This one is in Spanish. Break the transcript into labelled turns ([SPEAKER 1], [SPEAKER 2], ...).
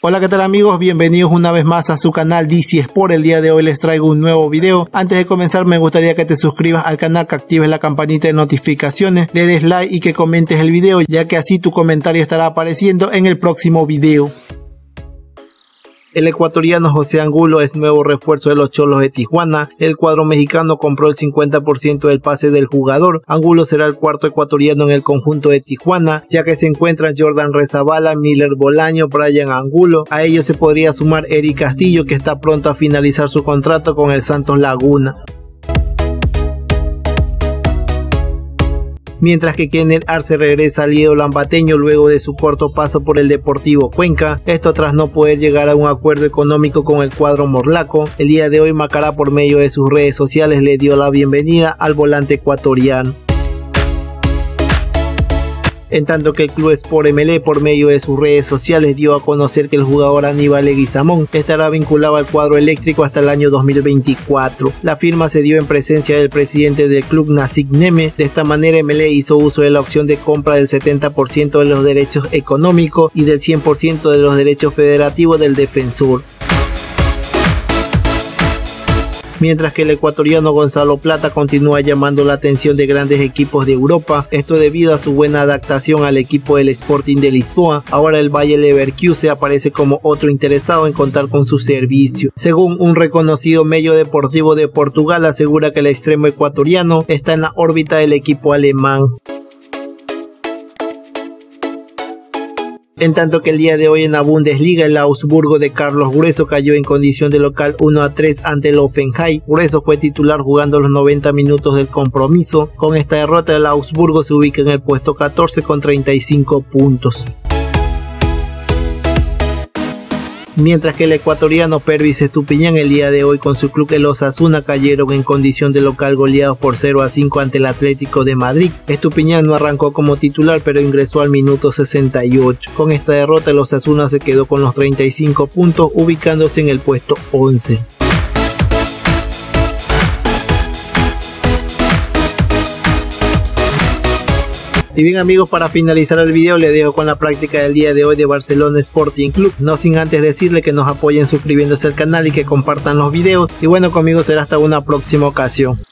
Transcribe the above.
[SPEAKER 1] Hola, ¿qué tal amigos? Bienvenidos una vez más a su canal DC Sport. El día de hoy les traigo un nuevo video. Antes de comenzar me gustaría que te suscribas al canal, que actives la campanita de notificaciones, le des like y que comentes el video, ya que así tu comentario estará apareciendo en el próximo video. El ecuatoriano José Angulo es nuevo refuerzo de los Cholos de Tijuana. El cuadro mexicano compró el 50% del pase del jugador. Angulo será el cuarto ecuatoriano en el conjunto de Tijuana, ya que se encuentran Jordan Rezabala, Miller Bolaño, Brian Angulo. A ellos se podría sumar Eric Castillo, que está pronto a finalizar su contrato con el Santos Laguna. Mientras que Kenneth Arce regresa al Liedo Lambateño luego de su corto paso por el Deportivo Cuenca, esto tras no poder llegar a un acuerdo económico con el cuadro morlaco. El día de hoy Macará, por medio de sus redes sociales, le dio la bienvenida al volante ecuatoriano. En tanto que el Club Sport MLE, por medio de sus redes sociales, dio a conocer que el jugador Aníbal Leguizamón estará vinculado al cuadro eléctrico hasta el año 2024. La firma se dio en presencia del presidente del club, Nasik Neme. De esta manera MLE hizo uso de la opción de compra del 70% de los derechos económicos y del 100% de los derechos federativos del defensor. Mientras que el ecuatoriano Gonzalo Plata continúa llamando la atención de grandes equipos de Europa, esto debido a su buena adaptación al equipo del Sporting de Lisboa. Ahora el Bayer Leverkusen aparece como otro interesado en contar con su servicio. Según un reconocido medio deportivo de Portugal, asegura que el extremo ecuatoriano está en la órbita del equipo alemán. En tanto que el día de hoy en la Bundesliga, el Augsburgo de Carlos Grueso cayó en condición de local 1-3 ante el Hoffenheim. Grueso fue titular jugando los 90 minutos del compromiso. Con esta derrota el Augsburgo se ubica en el puesto 14 con 35 puntos. Mientras que el ecuatoriano Pervis Estupiñán el día de hoy con su club el Osasuna cayeron en condición de local goleados por 0-5 ante el Atlético de Madrid. Estupiñán no arrancó como titular, pero ingresó al minuto 68. Con esta derrota el Osasuna se quedó con los 35 puntos, ubicándose en el puesto 11. Y bien amigos, para finalizar el video les dejo con la práctica del día de hoy de Barcelona Sporting Club, no sin antes decirle que nos apoyen suscribiéndose al canal y que compartan los videos. Y bueno, conmigo será hasta una próxima ocasión.